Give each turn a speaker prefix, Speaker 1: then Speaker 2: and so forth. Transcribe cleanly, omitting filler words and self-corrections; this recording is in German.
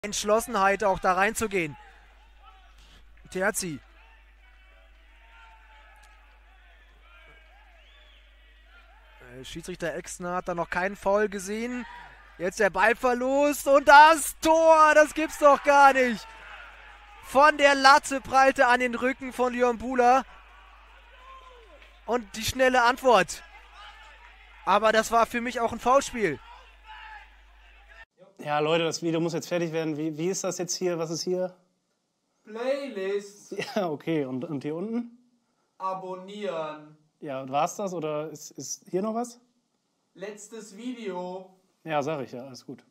Speaker 1: Entschlossenheit auch da reinzugehen. Terzi. Schiedsrichter Exner hat da noch keinen Foul gesehen. Jetzt der Ballverlust und das Tor, das gibt's doch gar nicht. Von der Latte prallte an den Rücken von Luyambula. Und die schnelle Antwort. Aber das war für mich auch ein Foulspiel.
Speaker 2: Ja, Leute, das Video muss jetzt fertig werden. Wie ist das jetzt hier? Was ist hier?
Speaker 3: Playlist.
Speaker 2: Ja, okay. Und hier unten?
Speaker 3: Abonnieren.
Speaker 2: Ja, war's das oder ist hier noch was?
Speaker 3: Letztes Video.
Speaker 2: Ja, sag ich ja. Alles gut.